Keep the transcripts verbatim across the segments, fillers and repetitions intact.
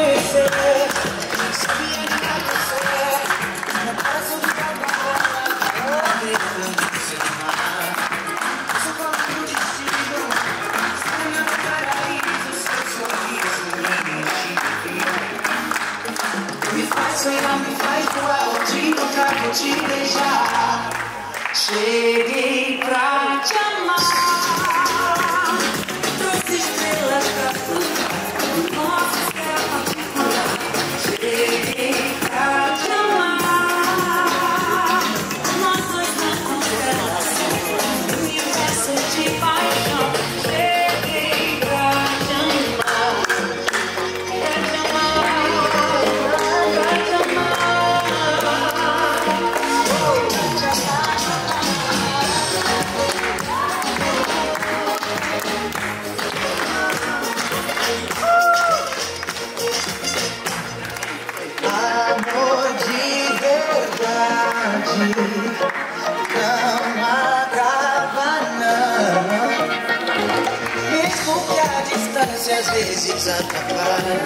conhecer. Sabia que ia acontecer. Não posso ficar com ela. Tentando se amar. Sou próprio destino. Está no meu paraíso. Seu sorriso me faz sonhar, me faz voar. Te encontrar, vou te beijar. Cheguei pra te amar. Trouxe estrelas pra plantar o nosso céu particular. Cheguei pra te amar. Nós dois na constelação, um universo de paixão. Cheguei pra te amar. Pra te amar, pra te amar. Amor de verdade não acaba não, mesmo que a distância às vezes atrapalhe.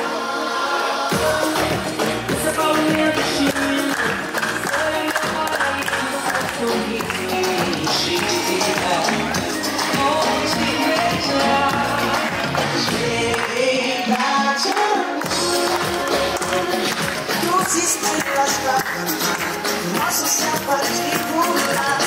Você falou minha destino, foi meu paraíso, sorriso enxerga. Vou te beijar. Cheguei pra te amar. Trouxe estrelas pra cantar nosso céu particular.